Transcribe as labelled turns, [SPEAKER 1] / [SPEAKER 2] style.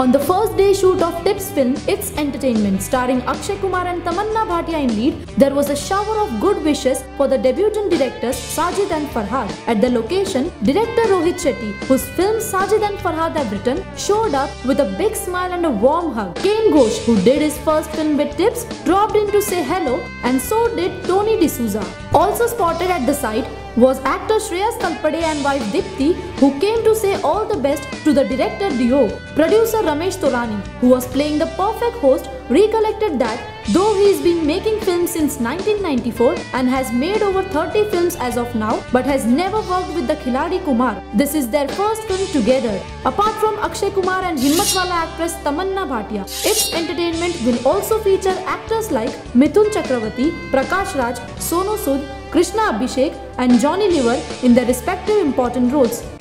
[SPEAKER 1] On the first day shoot of Tips film It's Entertainment, starring Akshay Kumar and Tamanna Bhatia in lead, there was a shower of good wishes for the debutant directors Sajid and Farhad. At the location, director Rohit Shetty, whose film Sajid and Farhad have written, showed up with a big smile and a warm hug. Kane Ghosh, who did his first film with Tips, dropped in to say hello, and so did Tony D'Souza. Also spotted at the site was actor Shreyas Talpade and wife Dipti, who came to say all the best to the director duo. Producer Ramesh Torani, who was playing the perfect host, recollected that though he's been making films since 1994 and has made over 30 films as of now, but has never worked with the Khiladi Kumar. This is their first film together. Apart from Akshay Kumar and Himmatwala actress Tamanna Bhatia, It's Entertainment will also feature actors like Mithun Chakravarti, Prakash Raj, Sonu Sood, Krishna Abhishek and Johnny Lever in their respective important roles.